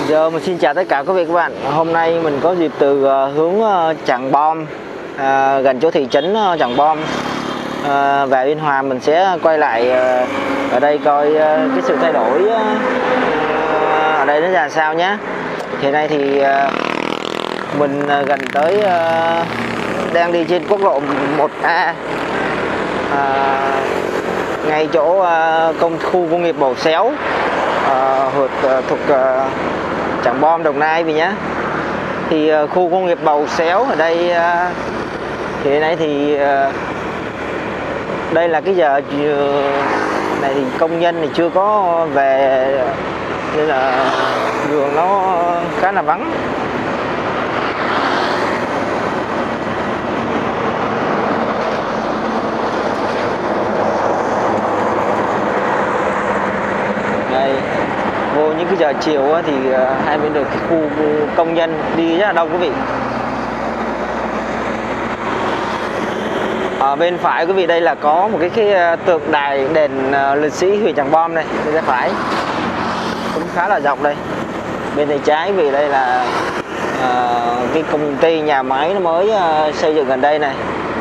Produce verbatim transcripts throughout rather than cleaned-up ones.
Giờ mình xin chào tất cả quý vị các bạn. Hôm nay mình có dịp từ uh, hướng uh, Trảng Bom, uh, gần chỗ thị trấn uh, Trảng Bom uh, về Biên Hòa. Mình sẽ quay lại uh, ở đây coi uh, cái sự thay đổi uh, ở đây nó ra sao nhé. Hiện nay thì uh, mình uh, gần tới uh, đang đi trên quốc lộ một A, uh, ngay chỗ uh, công khu công nghiệp Bầu Xéo, uh, thuộc, uh, thuộc uh, Trảng Bom, Đồng Nai vì nhá. Thì uh, khu công nghiệp Bầu Xéo ở đây uh, thì hiện nay thì uh, đây là cái giờ uh, này thì công nhân thì chưa có về nên là đường nó khá là vắng. Đây, vô những cái giờ chiều thì hai bên đường cái khu công nhân đi rất là đông quý vị. Ở bên phải quý vị đây là có một cái cái tượng đài đền liệt sĩ huyện Trảng Bom này, bên tay phải cũng khá là rộng đây. Bên tay trái vì đây là uh, cái công ty nhà máy nó mới uh, xây dựng gần đây này.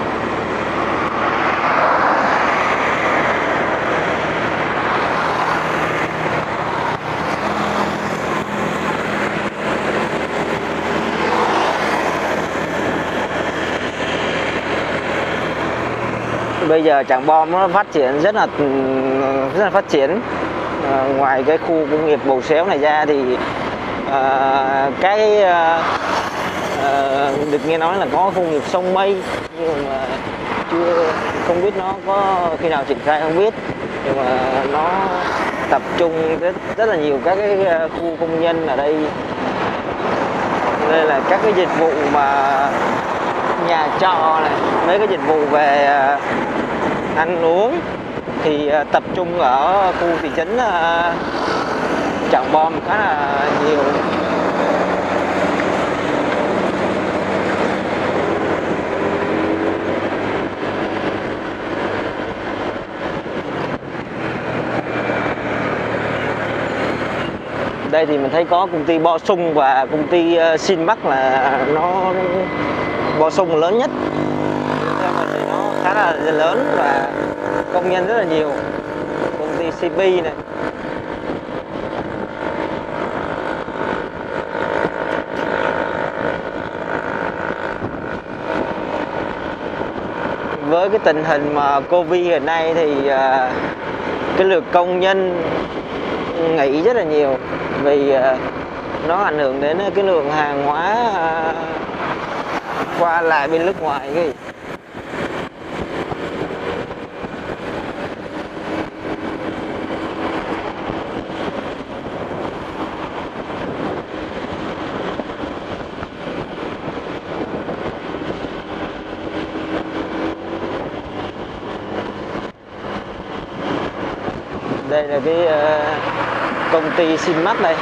Bây giờ Trảng Bom nó phát triển rất là rất là phát triển. À, ngoài cái khu công nghiệp Bầu Xéo này ra thì à, cái à, à, được nghe nói là có công nghiệp Sông Mây, nhưng mà chưa không biết nó có khi nào triển khai không biết, nhưng mà nó tập trung rất, rất là nhiều các cái khu công nhân ở đây. Đây là các cái dịch vụ mà nhà trọ này, mấy cái dịch vụ về ăn uống thì tập trung ở khu thị trấn Trảng Bom khá là nhiều. Đây thì mình thấy có công ty Bo Sung và công ty Sinmax là nó Bo Sung lớn nhất. Theo mình thì nó khá là lớn và công nhân rất là nhiều. Công ty xê pê này. Với cái tình hình mà Covid hiện nay thì uh, cái lượt công nhân nghỉ rất là nhiều, vì uh, nó ảnh hưởng đến cái lượng hàng hóa uh, qua lại bên nước ngoài cái. Đây là cái uh, công ty Sinmax đây.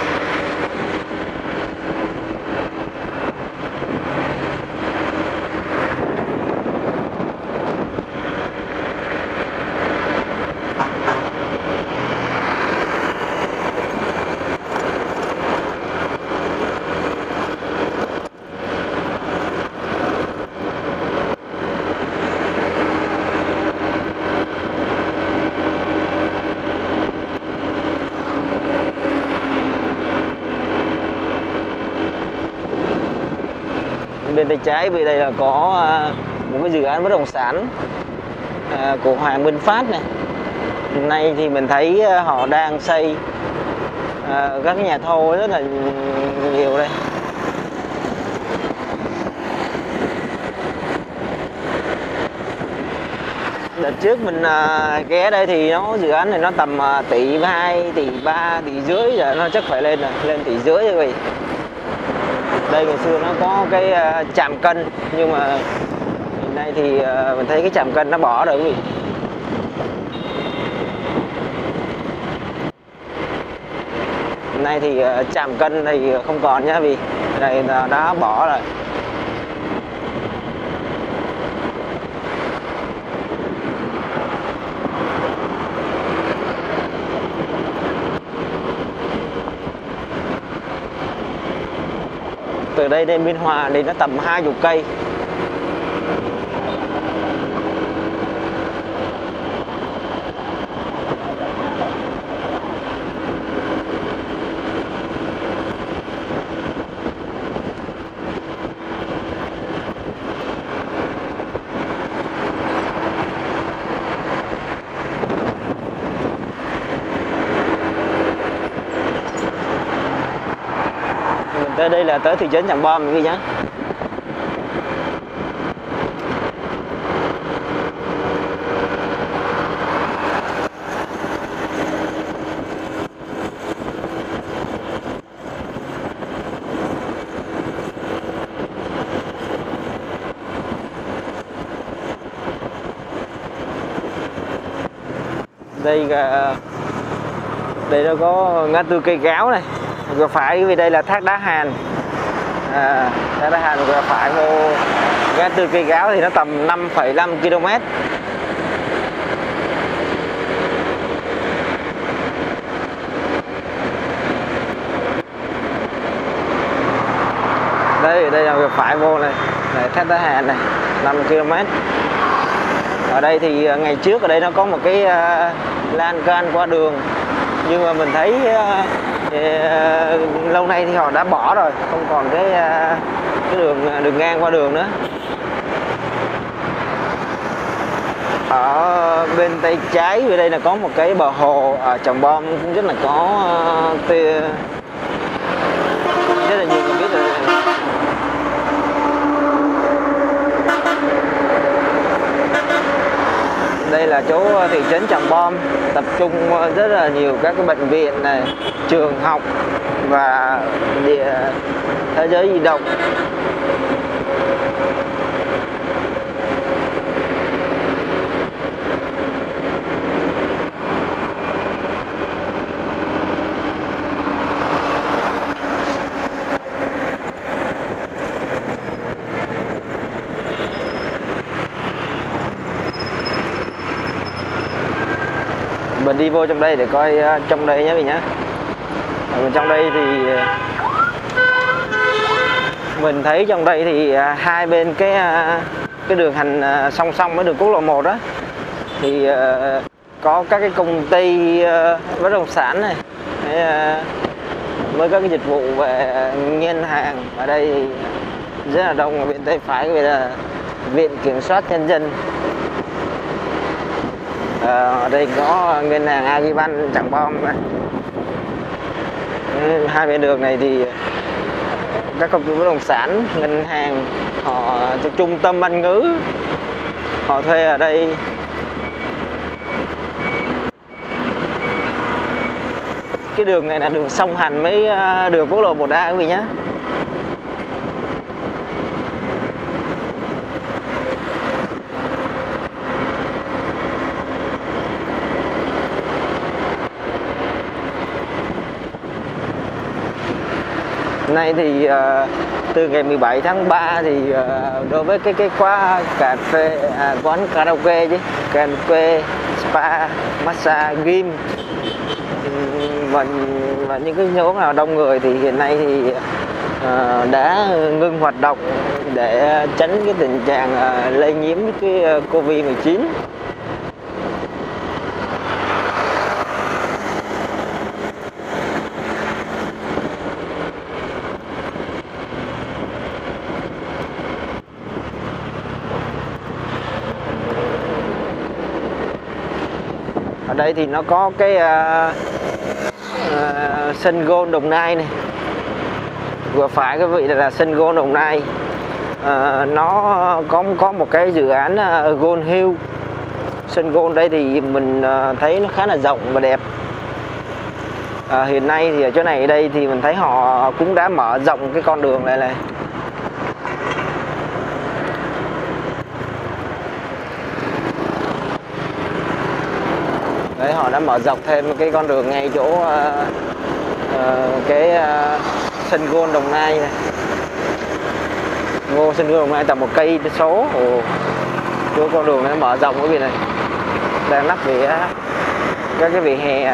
Bên tay trái vì đây là có một cái dự án bất động sản của Hoàng Minh Phát này. Hôm nay thì mình thấy họ đang xây các cái nhà thô rất là nhiều đây. Đợt trước mình ghé đây thì nó dự án này nó tầm tỷ hai, tỷ ba, tỷ rưỡi, giờ nó chắc phải lên rồi, lên tỷ rưỡi rồi vậy. Đây ngày xưa nó có cái uh, trạm cân, nhưng mà hiện nay thì uh, mình thấy cái trạm cân nó bỏ rồi quý vị. Hiện nay thì uh, trạm cân thì không còn nhá, vì này là đã bỏ rồi. từ đây đến Biên Hòa thì nó tầm hai chục cây. Tới đây là tới thị trấn Tràng Bom quý nhá. Đây đây nó có ngã tư Cây Gáo này, rồi phải vì đây là thác Đá Hàn. À, thác Đá Hàn rồi phải vô ngã tư Cây Gáo thì nó tầm năm phẩy năm ki lô mét. Đây đây là phải vô này, này thác Đá Hàn này, năm ki lô mét. Ở đây thì ngày trước ở đây nó có một cái uh, lan can qua đường, nhưng mà mình thấy uh, uh, lâu nay thì họ đã bỏ rồi, không còn cái uh, cái đường đường ngang qua đường nữa. Ở bên tay trái về đây là có một cái bờ hồ ở Tràng Bom cũng rất là có uh, tê, rất là nhiều người biết rồi. Đây là chỗ thị trấn Tràng Bom, tập trung rất là nhiều các cái bệnh viện này, trường học và địa thế giới di động. Mình đi vô trong đây để coi uh, trong đây nhé mình nhé. Ở trong đây thì mình thấy trong đây thì uh, hai bên cái uh, cái đường hành uh, song song với đường quốc lộ một đó thì uh, có các cái công ty uh, bất động sản này, uh, với các cái dịch vụ về ngân hàng. Ở đây thì rất là đông. Ở bên tay phải về là Viện Kiểm soát Nhân dân. À, ở đây có ngân hàng Agribank Tràng Bom này. Hai bên đường này thì các công ty bất động sản, ngân hàng, họ trung tâm Anh ngữ họ thuê ở đây. Cái đường này là đường song hành với đường quốc lộ một A quý vị nhé. Nay thì uh, từ ngày mười bảy tháng ba thì uh, đối với cái cái quán cà phê, à, quán karaoke chứ, karaoke, spa, massage, gym và, và những cái chỗ nào đông người thì hiện nay thì uh, đã ngưng hoạt động để tránh cái tình trạng uh, lây nhiễm cái uh, Covid mười chín. Ở đây thì nó có cái uh, uh, sân golf Đồng Nai này, vừa phải cái vị là sân golf Đồng Nai. Uh, nó có có một cái dự án uh, Gold Hill. Sân golf đây thì mình uh, thấy nó khá là rộng và đẹp. Uh, hiện nay thì ở chỗ này ở đây thì mình thấy họ cũng đã mở rộng cái con đường này này. Đấy, họ đã mở rộng thêm cái con đường ngay chỗ uh, uh, cái uh, sân golf Đồng Nai này. Ngô sân golf Đồng Nai tầm một cây số. Ồ, chỗ con đường này mở rộng cái vị này, đang lắp vỉa các cái vỉa hè.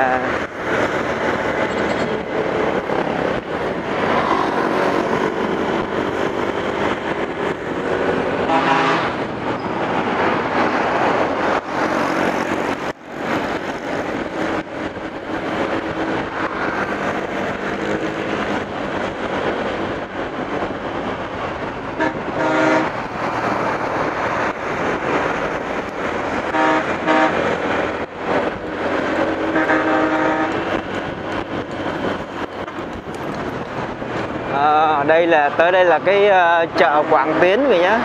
À, đây là tới đây là cái uh, chợ Quảng Tiến vậy nhá.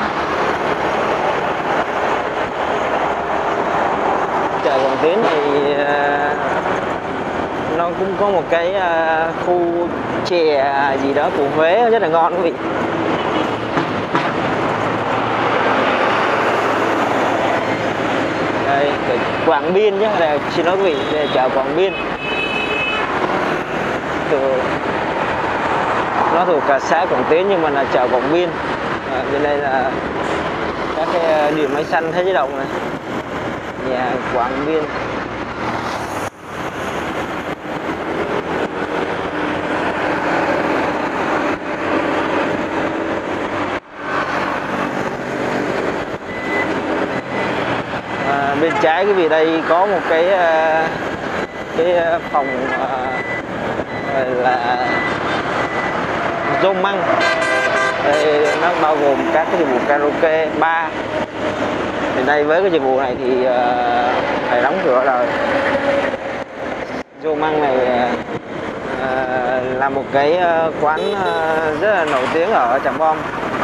Chợ Quảng Tiến thì uh, nó cũng có một cái uh, khu chè gì đó của Huế rất là ngon quý vị. Đây, Quảng Biên nhé, đây, xin lỗi quý vị, đây là chợ Quảng Biên. Từ, nó thuộc cả xã Quảng Tiến nhưng mà là chợ Quảng Biên. À, bên đây là các cái điện máy xanh thế giới động này, nhà Quảng Biên. À, bên trái cái vị đây có một cái cái phòng là rô măng. Đây nó bao gồm các cái dịch vụ karaoke, bar. Thì đây với cái dịch vụ này thì uh, phải đóng cửa rồi. Rô măng này uh, là một cái uh, quán uh, rất là nổi tiếng ở Trảng Bom.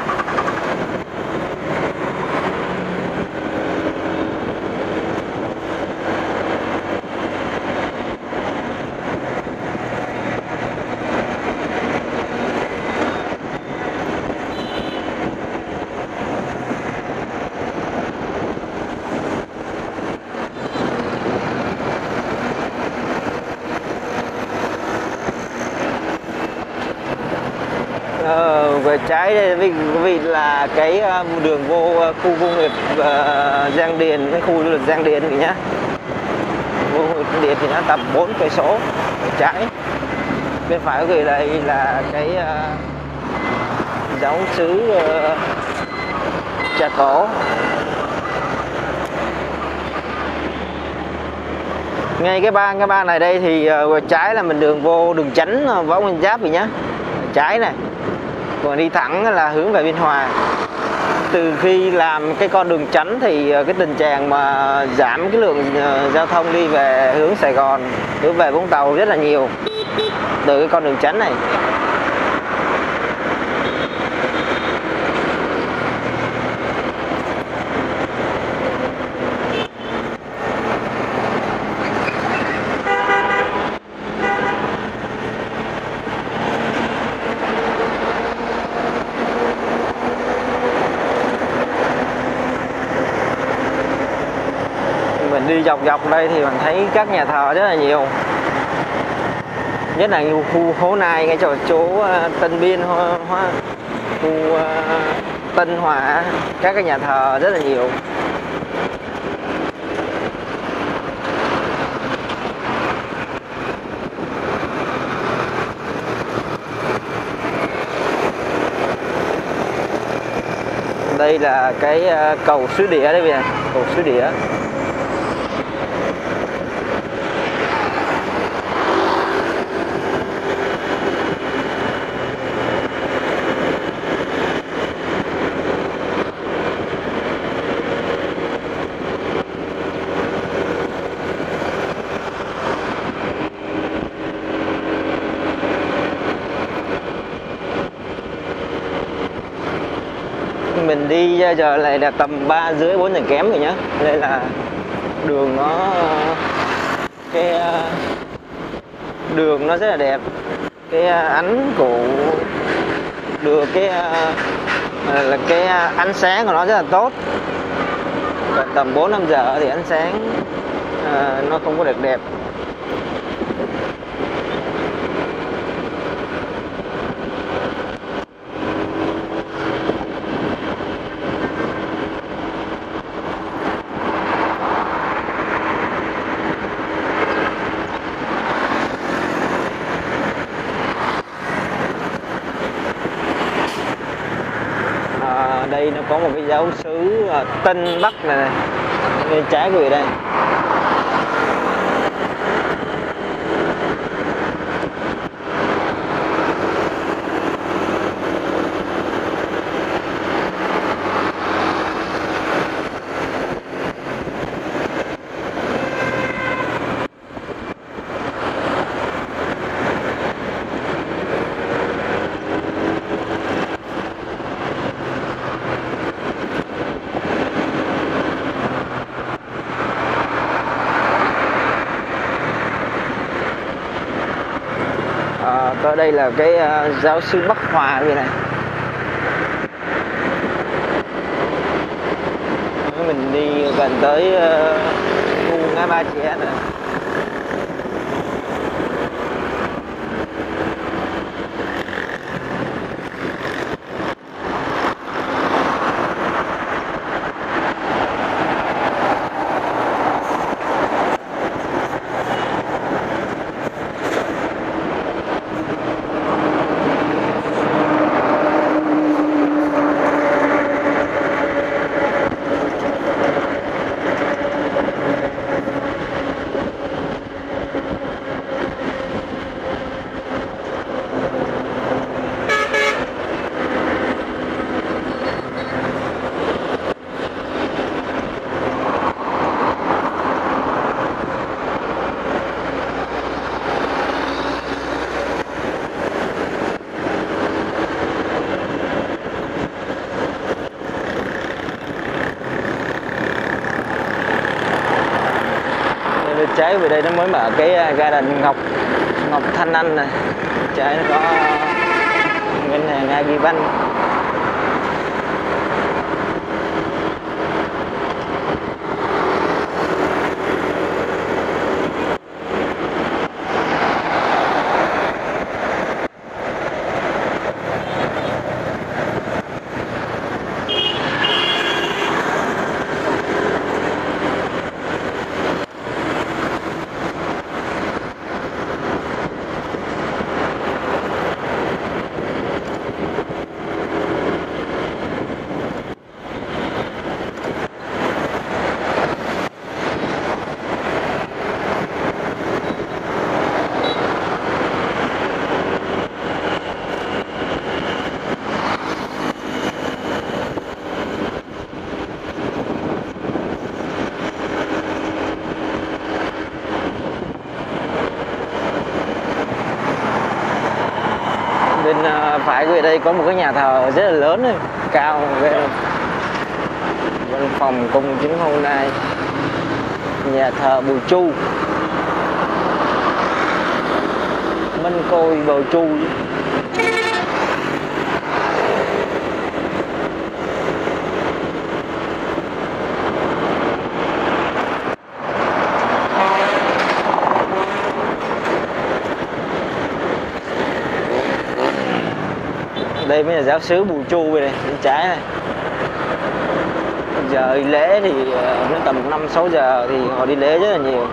Ờ, về trái đây quý vị là cái đường vô khu công nghiệp uh, Giang Điền, cái khu du lịch Giang Điền thì nhá. Khu công nghiệp thì nó tầm bốn cây số. Trái bên phải quý vị đây là cái uh, giáo xứ uh, Trà Cổ. Ngay cái ba cái ba này đây thì uh, trái là mình đường vô đường Chánh uh, Võ Nguyên Giáp vậy nhá. Trái này. Còn đi thẳng là hướng về Biên Hòa. Từ khi làm cái con đường Chánh thì cái tình trạng mà giảm cái lượng giao thông đi về hướng Sài Gòn, hướng về Vũng Tàu rất là nhiều từ cái con đường Chánh này. Mình đi dọc dọc đây thì mình thấy các nhà thờ rất là nhiều, nhất là khu Hố Nai ngay chỗ chỗ Tân Biên, Hoa, khu uh, Tân Hòa, các cái nhà thờ rất là nhiều. Đây là cái uh, cầu Suối Đĩa đây kìa, cầu Suối Đĩa. Mình đi giờ lại là tầm ba rưỡi bốn giờ kém rồi nhá. Đây là đường nó cái đường nó rất là đẹp, cái ánh của được cái là cái ánh sáng của nó rất là tốt. Còn tầm bốn năm giờ thì ánh sáng nó không có được đẹp. Đây nó có một cái giáo xứ Tân Bắc này, này. Bên trái của đây. đây là cái uh, giáo sư Bắc Hòa như này. Mình đi gần tới uh, khu ngã ba Chị Em này. Trái về đây nó mới mở cái garden Ngọc Ngọc Thanh Anh này, trái nó có ngân hàng Agribank. Bên phải của đây có một cái nhà thờ rất là lớn này, cao ghê. Văn phòng công chứng hôm nay, nhà thờ Bùi Chu, Minh Côi Bùi Chu. Đây mới là giáo xứ Bùi Chu bên này, bên trái này. Giờ đi lễ thì nó tầm năm sáu giờ thì họ đi lễ rất là nhiều.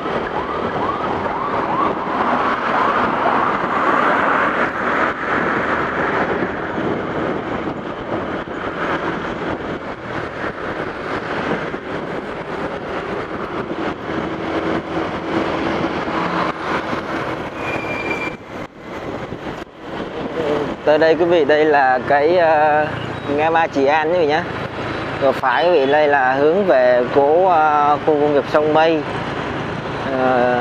Tới đây quý vị, đây là cái uh, ngã ba Chị An quý vị nhé. Rồi phải quý vị, đây là hướng về cố uh, khu công nghiệp Sông Mây. Uh,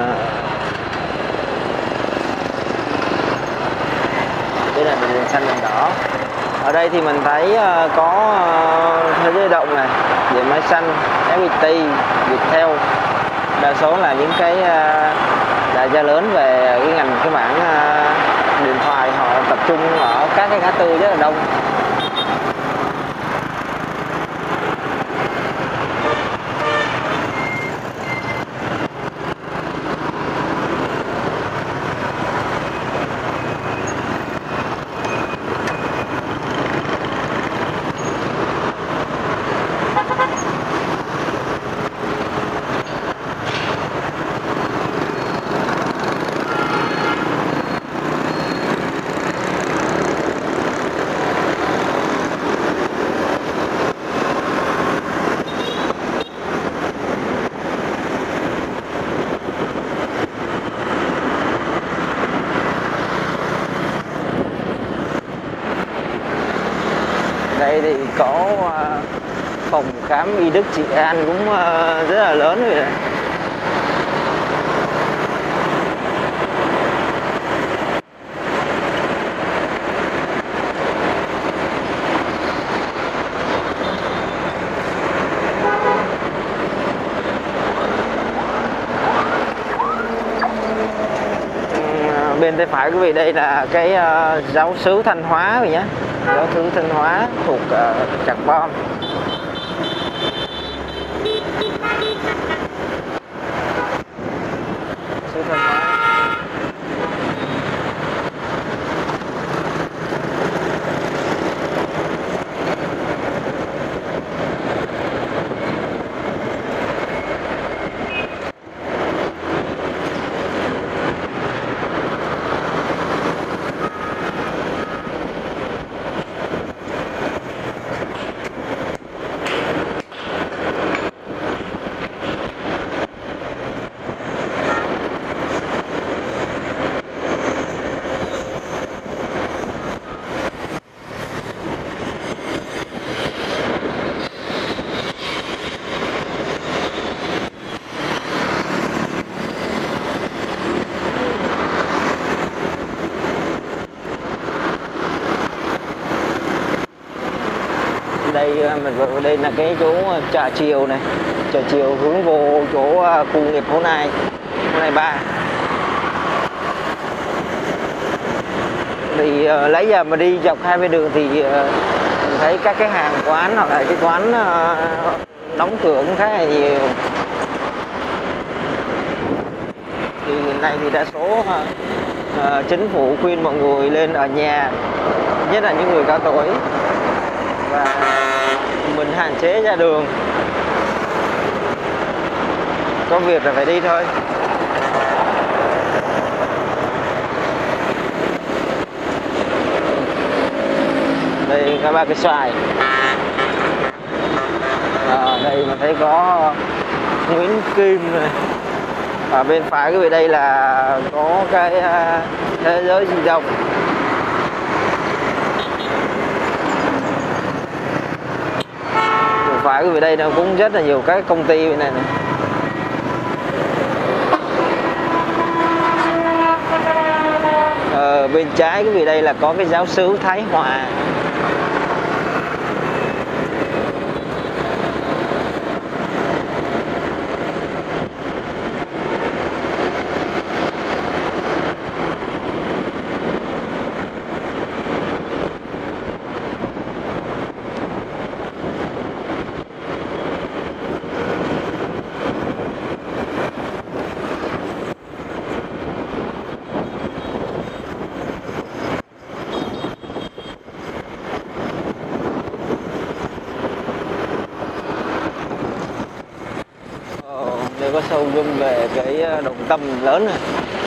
đây là đèn xanh đèn đỏ. Ở đây thì mình thấy uh, có uh, thế giới động này, điện máy xanh, ép pê tê, Viettel. Đa số là những cái uh, đại gia lớn về cái ngành cái mảng uh, điện thoại, họ tập trung ở các cái ngã tư rất là đông. Đây thì có phòng khám y đức Chị An cũng rất là lớn rồi này. Bên tay phải quý vị đây là cái uh, giáo xứ Thanh Hóa vậy nhé, giáo xứ Thanh Hóa thuộc uh, Trảng Bom. Xứ Thanh Hóa. Đây mình đây là cái chỗ chợ chiều này, chợ chiều hướng vô chỗ khu công nghiệp Hố Nai, Hố Nai ba. Thì uh, lấy giờ mà đi dọc hai bên đường thì uh, mình thấy các cái hàng quán hoặc là cái quán uh, đóng cửa cũng khá là nhiều. Thì hiện nay thì đa số uh, uh, chính phủ khuyên mọi người lên ở nhà, nhất là những người cao tuổi, và mình hạn chế ra đường, có việc là phải đi thôi. Đây có ba cái xoài. À, đây mà thấy có Nguyễn Kim này. Ở bên phải cái vị đây là có cái uh, thế giới di động. Phải cái vị đây nó cũng rất là nhiều các công ty bên này này. Ờ, bên trái cái vị đây là có cái giáo xứ Thái Hòa. Đây có showroom về cái đồng tâm lớn này.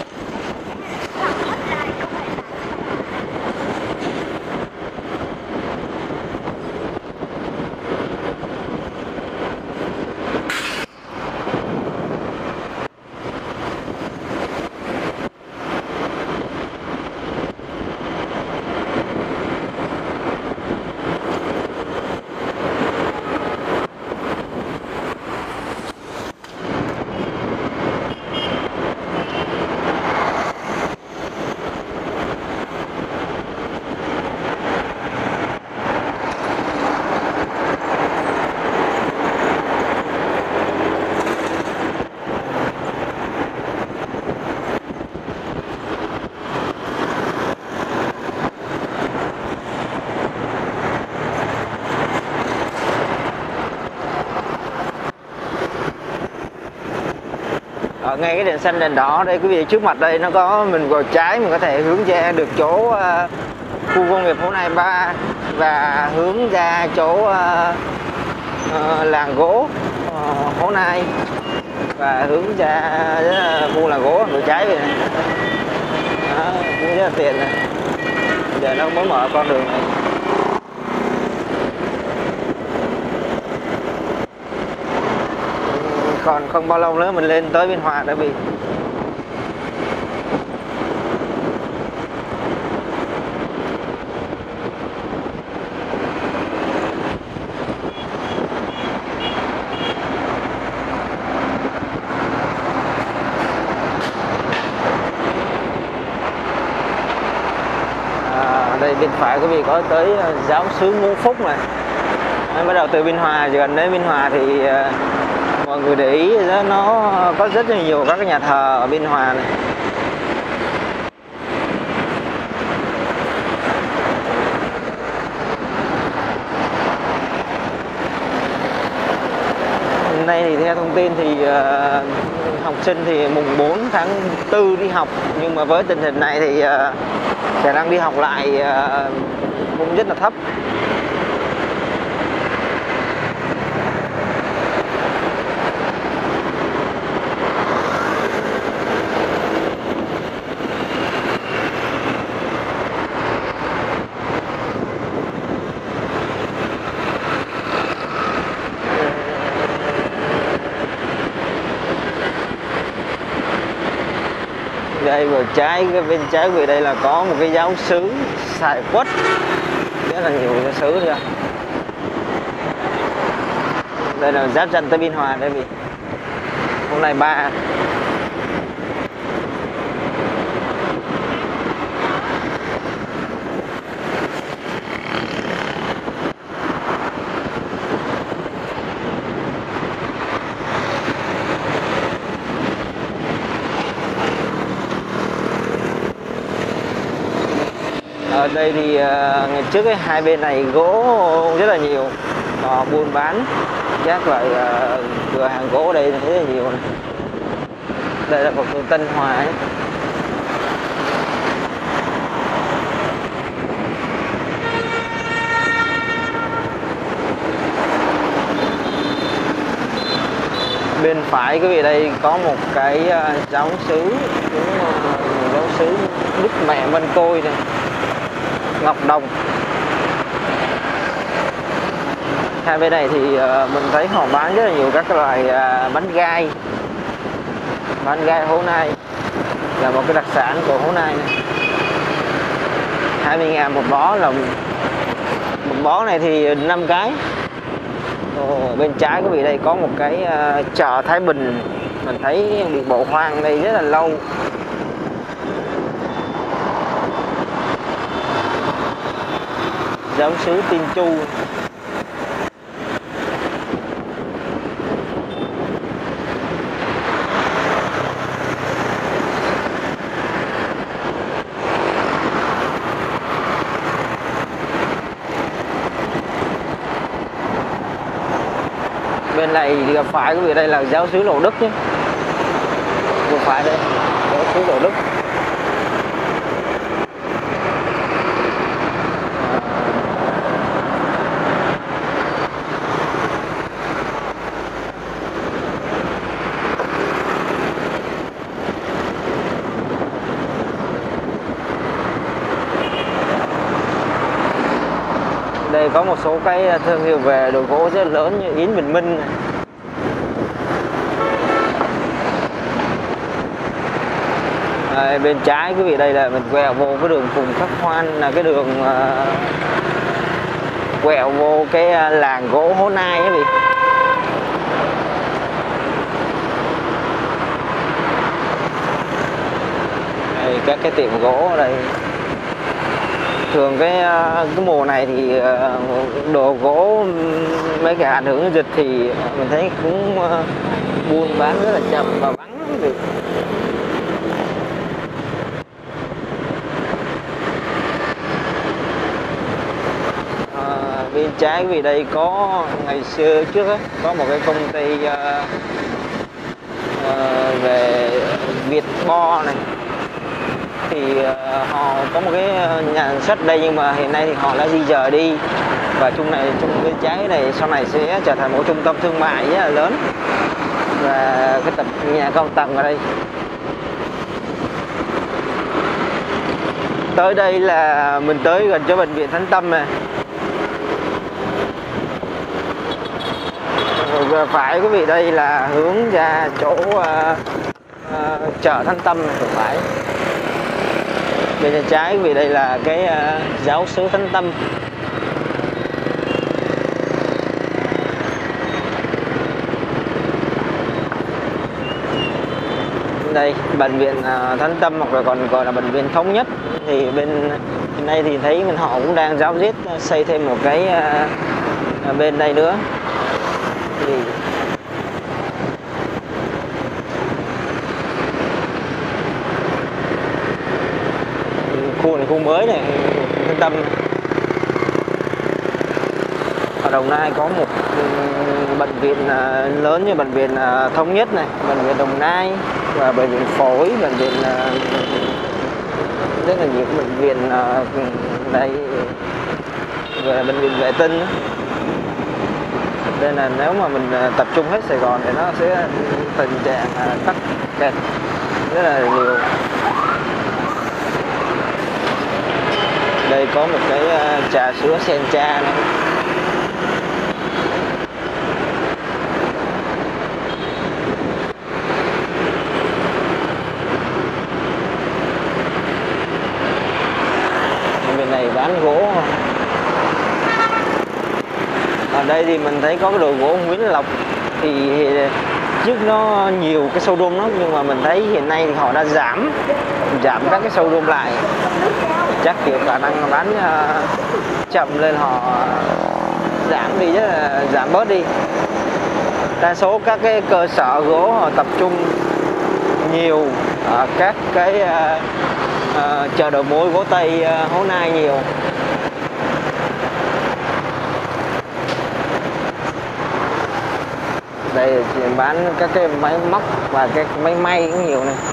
Ở ngay cái đèn xanh đèn đỏ đây quý vị, trước mặt đây nó có, mình gò trái mình có thể hướng ra được chỗ uh, khu công nghiệp Hố Nai ba, và hướng ra chỗ uh, uh, làng gỗ uh, Hố Nai, và hướng ra uh, khu làng gỗ gò trái về này. Đó, cũng rất là tiện này. Giờ nó mới mở con đường này. Còn không bao lâu nữa mình lên tới Biên Hòa đã bị. À, đây bên phải quý vị có tới giáo xứ Ngũ Phúc này. Bắt đầu từ Biên Hòa, gần đến Biên Hòa thì mọi người để ý nó có rất là nhiều các cái nhà thờ ở Biên Hòa này. theo thông tin thì uh, học sinh thì mùng bốn tháng tư đi học, nhưng mà với tình hình này thì uh, khả năng đi học lại uh, cũng rất là thấp. Đây vừa trái cái bên trái về đây là có một cái giáo xứ Sài Quất, rất là nhiều giáo xứ chưa. Đây là giáp ranh tới Biên Hòa đây vì hôm nay ba. Ở đây thì uh, ngày trước cái hai bên này gỗ rất là nhiều, họ buôn bán chắc lại uh, cửa hàng gỗ ở đây rất là nhiều này. Đây là một phường Tân Hòa ấy. Bên phải quý vị đây có một cái uh, giáo xứ, uh, giáo xứ Đức Mẹ Vân Côi này, Ngọc Đồng. Hai bên này thì uh, mình thấy họ bán rất là nhiều các loại uh, bánh gai. Bánh gai Hố Nai là một cái đặc sản của Hố Nai này. hai mươi ngàn một bó, là một bó này thì năm cái. Ồ, bên trái quý vị đây có một cái uh, chợ Thái Bình, mình thấy bị bỏ hoang đây rất là lâu. Giáo xứ Tiên Chu. Bên này thì gặp phải quý vị đây là giáo xứ Lộ Đức nhé. Vừa phải đây, giáo xứ Lộ Đức. Đây có một số cái thương hiệu về đồ gỗ rất lớn như Yến Bình Minh này. Đây, bên trái quý vị đây là mình quẹo vô cái đường Phùng Khắc Khoan, là cái đường uh, quẹo vô cái uh, làng gỗ Hố Nai ấy vị. Đây, các cái tiệm gỗ ở đây. Thường cái cái mùa này thì đồ gỗ mấy cái ảnh hưởng dịch thì mình thấy cũng buôn bán rất là chậm và vắng được. À, bên trái vì đây có ngày xưa trước ấy, có một cái công ty uh, uh, về Việt Bo này, thì uh, họ có một cái nhà sản xuất đây, nhưng mà hiện nay thì họ đã di dời đi, và chung này chung bên trái này sau này sẽ trở thành một trung tâm thương mại rất là lớn và cái tập nhà cao tầng ở đây. Tới đây là mình tới gần chỗ bệnh viện Thánh Tâm này. Rồi phải quý vị đây là hướng ra chỗ uh, uh, chợ Thánh Tâm này, phải. Bên bên trái vì đây là cái uh, giáo xứ Thánh Tâm. Đây bệnh viện uh, Thánh Tâm, hoặc là còn gọi là bệnh viện Thống Nhất, thì bên bên đây thì thấy mình họ cũng đang ráo riết xây thêm một cái uh, bên đây nữa. Thì khu này khu mới này, Thánh Tâm. Ở Đồng Nai có một bệnh viện lớn như bệnh viện Thống Nhất này, bệnh viện Đồng Nai và bệnh viện Phổi, bệnh viện rất là nhiều bệnh viện đây, về bệnh viện vệ tinh. Nên là nếu mà mình tập trung hết Sài Gòn thì nó sẽ tình trạng tắc kẹt rất là nhiều. Đây có một cái trà sữa Sencha này. Bên này bán gỗ. Ở đây thì mình thấy có cái đồ gỗ Nguyễn Lộc, thì trước nó nhiều cái showroom lắm, nhưng mà mình thấy hiện nay thì họ đã giảm giảm các cái showroom lại, chắc kiểu khả năng bán uh, chậm lên, họ giảm đi, rất là giảm bớt đi. Đa số các cái cơ sở gỗ họ tập trung nhiều ở các cái uh, uh, chợ đầu mối gỗ Tây, uh, Hố Nai nhiều. Đây thì bán các cái máy móc và cái máy may cũng nhiều này.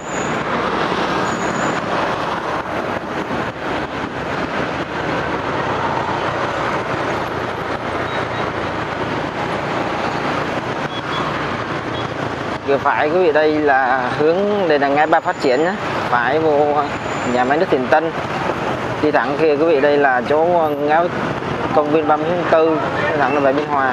Vừa phải quý vị, đây là hướng, đây là ngã ba Phát Triển nhé, phải vô nhà máy nước Tiền Tân, đi thẳng kia quý vị, đây là chỗ ngã công viên ba mươi tháng tư, đi thẳng là về Biên Hòa.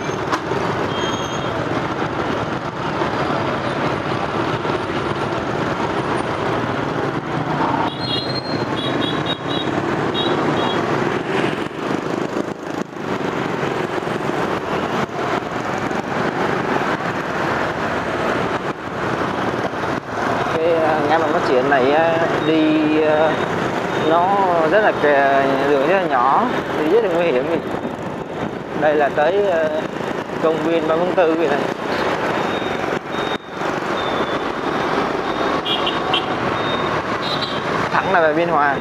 Ngã ba Phát Triển này đi nó rất là đường rất là nhỏ, đi rất là nguy hiểm. Đây là tới công viên ba mươi tháng tư vậy này. Thẳng là về Biên Hòa.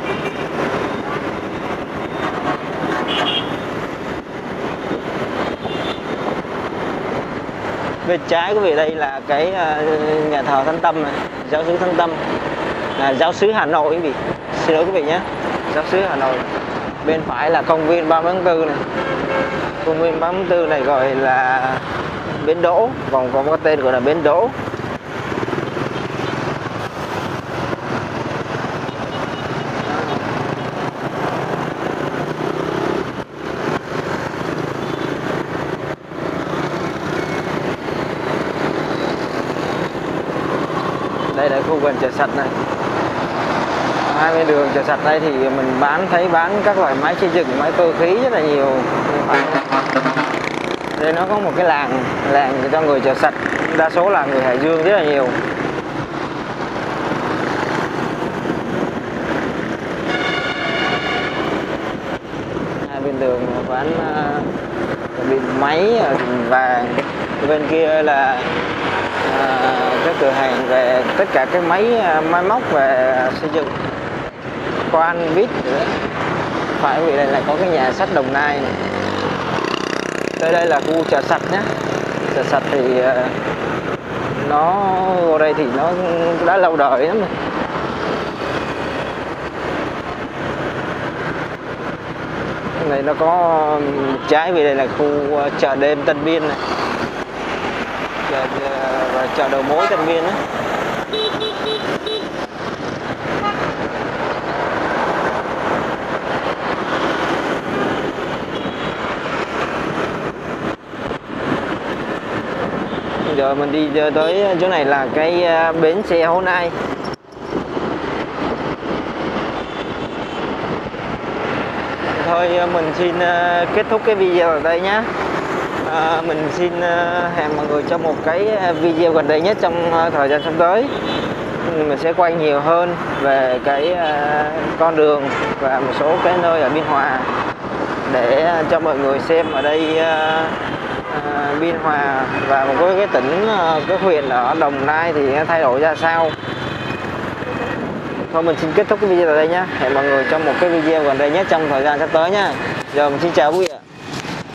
Bên trái quý vị, đây là cái nhà thờ Thánh Tâm này, giáo xứ Thánh Tâm, là giáo xứ Hà Nội quý vị, xin lỗi quý vị nhé, giáo xứ Hà Nội. Bên phải là công viên ba mươi tháng tư này, công viên ba mươi tháng tư này gọi là bến đỗ, còn có một tên gọi là bến đỗ. Đây là khu vườn chợ sạch này. Hai bên đường chợ sạch đây thì mình bán thấy bán các loại máy xây dựng, máy cơ khí rất là nhiều. Đây nó có một cái làng làng cho người chợ sạch, đa số là người Hải Dương rất là nhiều. Hai bên đường bán uh, máy vàng, bên kia là À, cái cửa hàng về tất cả cái máy máy móc về xây dựng, khoan vít. Phải vì đây là có cái nhà sách Đồng Nai này. Tới đây là khu chợ sạch nhé. Chợ sạch thì nó vô đây thì nó đã lâu đời lắm rồi. Cái này nó có trái vì đây là khu chợ đêm Tân Biên này, và chợ đầu mối Tân Biên ấy. Giờ mình đi tới chỗ này là cái bến xe Hố Nai. Thôi mình xin kết thúc cái video ở đây nhé. À, mình xin uh, hẹn mọi người trong một cái video gần đây nhất trong uh, thời gian sắp tới. Mình sẽ quay nhiều hơn về cái uh, con đường và một số cái nơi ở Biên Hòa để uh, cho mọi người xem ở đây uh, uh, Biên Hòa và một cái, cái tỉnh, uh, cái huyện ở Đồng Nai thì thay đổi ra sao. Thôi mình xin kết thúc cái video ở đây nhé. Hẹn mọi người trong một cái video gần đây nhất trong thời gian sắp tới nhé. Giờ mình xin chào quý vị ạ.